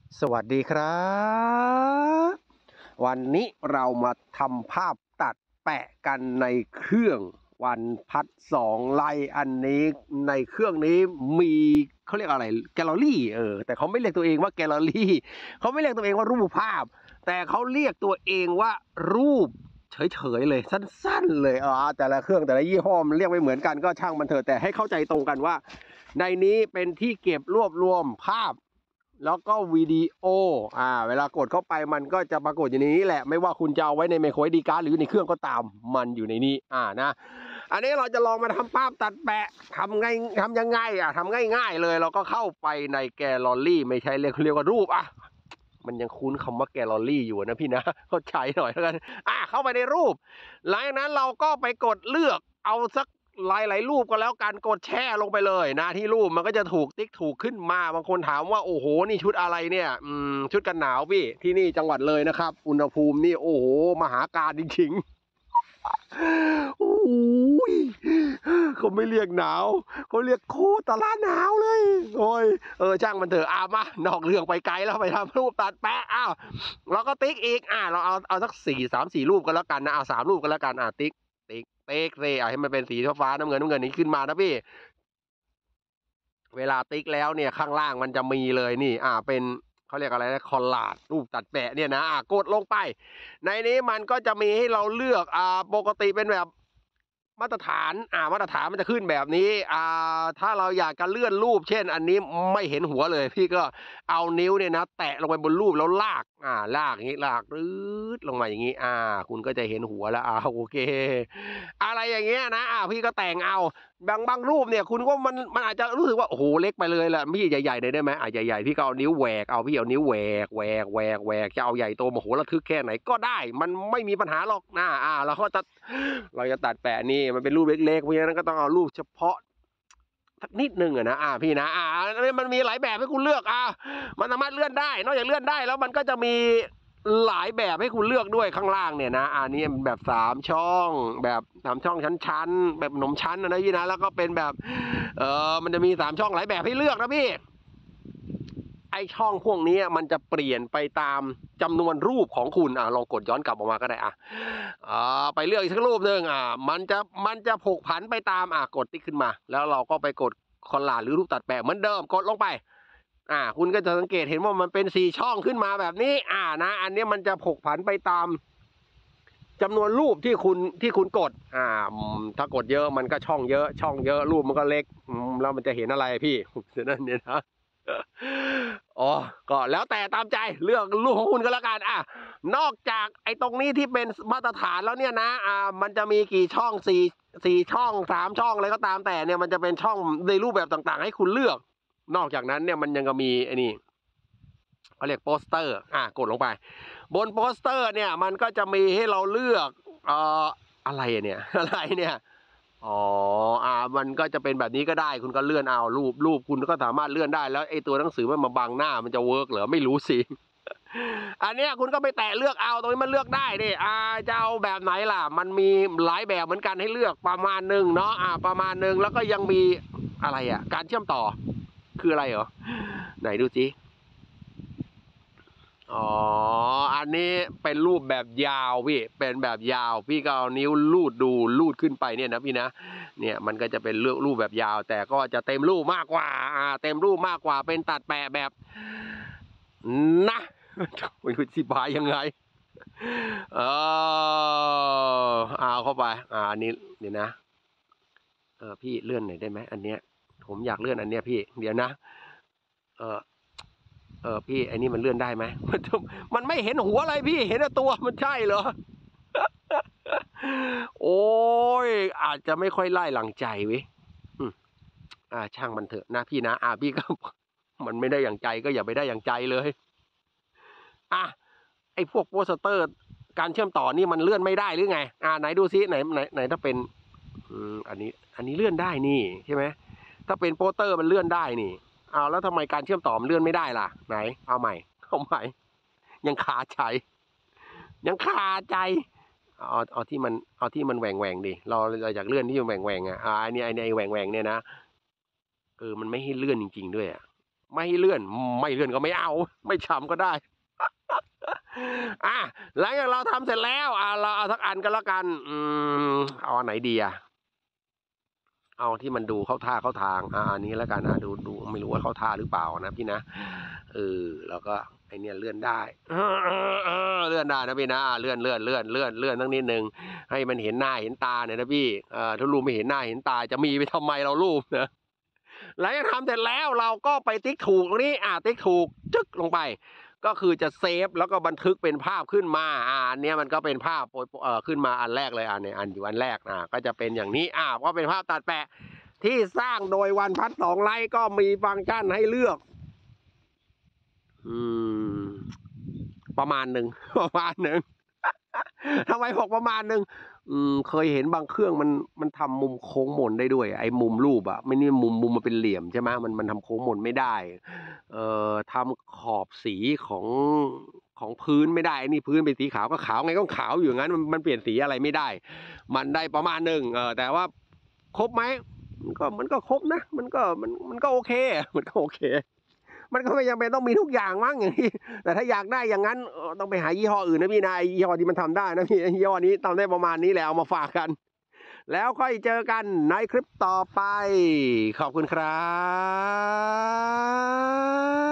สวัสดีครับวันนี้เรามาทำภาพตัดแปะกันในเครื่องวันพัด2 ไลท์อันนี้ในเครื่องนี้มีเขาเรียกอะไรแกลเลอรี่แต่เขาไม่เรียกตัวเองว่าแกลเลอรี่เขาไม่เรียกตัวเองว่ารูปภาพแต่เขาเรียกตัวเองว่ารูปเฉยๆเลยสั้นๆเลยแต่ละเครื่องแต่ละยี่ห้อมันเรียกไม่เหมือนกันก็ช่างมันเถอะแต่ให้เข้าใจตรงกันว่าในนี้เป็นที่เก็บรวบรวมภาพแล้วก็วิดีโอเวลากดเข้าไปมันก็จะปรากฏอยู่ในนี้แหละไม่ว่าคุณจะเอาไว้ในไมโคร SD card หรือในเครื่องก็ตามมันอยู่ในนี้นะอันนี้เราจะลองมาทำภาพตัดแปะทำยังไงทำง่ายๆเลยเราก็เข้าไปในแกลเลอรี่ไม่ใช่เรียกว่ารูปมันยังคุ้นคำว่าแกลเลอรี่อยู่นะพี่นะเข้าใจหน่อยแล้วกันเข้าไปในรูปหลังจากนั้นเราก็ไปกดเลือกเอาสักหลายรูปก็แล้วกันกดแช่ลงไปเลยนะที่รูปมันก็จะถูกติ๊กถูกขึ้นมาบางคนถามว่าโอ้โหนี่ชุดอะไรเนี่ยชุดกันหนาวพี่ที่นี่จังหวัดเลยนะครับอุณหภูมินี่โอ้โหมหาการจริงๆโอ้ยเขาไม่เรียกหนาวเขาเรียกโคตรละหนาวเลยโอ้ยช่างมันเถอะมานอกเรื่องไปไกลแล้วไปทำรูปตัดแปะเราก็ติ๊กอีกเราเอาสัก3-4 รูปกันแล้วกันนะ3 รูปกันแล้วกันติ๊กเลยให้มันเป็นสีฟ้าน้ำเงินนี้ขึ้นมานะพี่เวลาติ๊กแล้วเนี่ยข้างล่างมันจะมีเลยนี่เป็นเขาเรียกอะไรนะคอลลาจรูปตัดแปะเนี่ยนะกดลงไปในนี้มันก็จะมีให้เราเลือกปกติเป็นแบบมาตรฐานมาตรฐานมันจะขึ้นแบบนี้ถ้าเราอยากจะเลื่อนรูปเช่นอันนี้ไม่เห็นหัวเลยพี่ก็เอานิ้วเนี่ยนะแตะลงไปบนรูปแล้วลากลากอย่างนี้ลากรืดลงมาอย่างนี้คุณก็จะเห็นหัวแล้วโอเคอะไรอย่างเงี้ยนะพี่ก็แต่งเอาบางรูปเนี่ยคุณก็มันอาจจะรู้สึกว่าโอ้โหเล็กไปเลยแหละพี่ใหญ่ๆได้ไหมใหญ่ๆพี่ก็เอานิ้วแหวกพี่เอานิ้วแหวกจะเอาใหญ่โตมโหระทึกแค่ไหนก็ได้มันไม่มีปัญหาหรอกเราก็เราจะตัดแปะนี่มันเป็นรูปเล็กๆเพราะฉะนั้นก็ต้องเอารูปเฉพาะสักนิดนึงนะพี่นะมันมีหลายแบบให้คุณเลือกมันสามารถเลื่อนได้นอกจากเลื่อนได้แล้วมันก็จะมีหลายแบบให้คุณเลือกด้วยข้างล่างเนี่ยนะอันนี้แบบ3 ช่องแบบ3 ช่องชั้นๆแบบขนมชั้นนะพี่นะแล้วก็เป็นแบบมันจะมี3 ช่องหลายแบบให้เลือกนะพี่ไอช่องพวกนี้มันจะเปลี่ยนไปตามจำนวนรูปของคุณลองกดย้อนกลับออกมาก็ได้ไปเลือกอีกสักรูปหนึ่งมันจะผกผันไปตามกดติ๊กขึ้นมาแล้วเราก็ไปกดคอลลาจหรือรูปตัดแปะเหมือนเดิมกดลงไปคุณก็จะสังเกตเห็นว่ามันเป็น4 ช่องขึ้นมาแบบนี้นะอันนี้มันจะผกผันไปตามจำนวนรูปที่คุณกดถ้ากดเยอะมันก็ช่องเยอะรูปมันก็เล็กแล้วมันจะเห็นอะไรพี่นั่นเนี่ยนะก็แล้วแต่ตามใจเลือกรูปของคุณก็แล้วกันนอกจากไอ้ตรงนี้ที่เป็นมาตรฐานแล้วเนี่ยนะมันจะมีกี่ช่องสี่ช่อง3 ช่องอะไรก็ตามแต่เนี่ยมันจะเป็นช่องในรูปแบบต่างๆให้คุณเลือกนอกจากนั้นเนี่ยมันยังก็มีไอ้นี่เขาเรียกโปสเตอร์กดลงไปบนโปสเตอร์เนี่ยมันก็จะมีให้เราเลือกอะไรเนี่ยอะไรเนี่ยมันก็จะเป็นแบบนี้ก็ได้คุณก็เลื่อนเอารูปคุณก็สามารถเลื่อนได้แล้วไอ้ตัวหนังสือมันมาบังหน้ามันจะเวิร์กเหรอไม่รู้สิอันนี้คุณก็ไปแตะเลือกเอาตรงนี้มันเลือกได้ดิจะเอาแบบไหนล่ะมันมีหลายแบบเหมือนกันให้เลือกประมาณนึงเนาะประมาณนึงแล้วก็ยังมีอะไรการเชื่อมต่อคืออะไรเหรอไหนดูสิอันนี้เป็นรูปแบบยาวพี่เป็นแบบยาวพี่ก็เอานิ้วลูดขึ้นไปเนี่ยนะพี่นะเนี่ยมันก็จะเป็นรูปแบบยาวแต่ก็จะเต็มรูปมากกว่าเต็มรูปมากกว่าเป็นตัดแปะแบบนะไม่รู้อธิบายยังไงเอาเข้าไปอันนี้เดี๋ยวนะพี่เลื่อนหน่อยได้ไหมอันเนี้ยผมอยากเลื่อนอันเนี้ยพี่เดี๋ยวนะพี่ไอ้นี่มันเลื่อนได้ไหมมันไม่เห็นหัวอะไรพี่เห็นแต่ตัวมันใช่เหรอโอ้ยอาจจะไม่ค่อยไล่หลังใจเว้ยช่างมันเถอะนะพี่นะพี่ก็มันไม่ได้อย่างใจก็อย่าไปได้อย่างใจเลยไอ้พวกโปสเตอร์การเชื่อมต่อนี่มันเลื่อนไม่ได้หรือไงไหนดูซิไหนถ้าเป็นอันนี้เลื่อนได้นี่ใช่ไหมถ้าเป็นโปสเตอร์มันเลื่อนได้นี่แล้วทำไมการเชื่อมต่อมันเลื่อนไม่ได้ล่ะไหนเอาใหม่ยังคาใจเอาที่มันแหว่งดิเราอยากเลื่อนที่มันแหว่งอันนี้แหว่งเนี่ยนะมันไม่ให้เลื่อนจริงๆด้วยไม่ให้เลื่อนไม่เลื่อนก็ไม่เอา ไม่ฉ่ำก็ได้ หลังจากเราทำเสร็จแล้วเราเอาสักอันก็แล้วกันเอาอันไหนดีเอาที่มันดูเข้าท่าเข้าทางอันนี้แล้วกันดูไม่รู้ว่าเข้าท่าหรือเปล่านะพี่นะแล้วก็ไอเนี่ยเลื่อนได้เลื่อนได้นะพี่นะเลื่อนตั้งนิดนึงให้มันเห็นหน้าเห็นตาเนี่ยนะพี่ถ้ารูปไม่เห็นหน้าเห็นตาจะมีไปทำไมเรารูปนะหลังจากทำเสร็จแล้วเราก็ไปติ๊กถูกตรงนี้ติ๊กถูกจึ๊กลงไปก็คือจะเซฟแล้วก็บันทึกเป็นภาพขึ้นมาอันนี้มันก็เป็นภาพขึ้นมาอันแรกเลยเนี่ยอันอยู่อันแรกก็จะเป็นอย่างนี้ก็เป็นภาพตัดแปะที่สร้างโดยวันพัด2 ไลท์ก็มีฟังก์ชันให้เลือกประมาณหนึ่ง ทำไมบอกประมาณหนึ่งเคยเห็นบางเครื่องมันทำมุมโค้งมนได้ด้วยไอ้มุมรูปไม่นี่มุมมันเป็นเหลี่ยมใช่ไหมมันทำโค้งมนไม่ได้ทำขอบสีของพื้นไม่ได้นี่พื้นเป็นสีขาวก็ขาวไงก็ขาวอยู่งั้นมันเปลี่ยนสีอะไรไม่ได้ มันได้ประมาณหนึ่งแต่ว่าครบไหมมันก็ครบนะมันก็โอเคมันก็โอเคมันก็ไม่จำเป็นต้องมีทุกอย่างมั้งอย่างนี้แต่ถ้าอยากได้อย่างนั้นต้องไปหายี่ห้ออื่นนะพี่นะยี่ห้อที่มันทำได้นะพี่ยี่ห้อนี้ทำได้ประมาณนี้แหละเอามาฝากกัน แล้วค่อยเจอกันในคลิปต่อไปขอบคุณครับ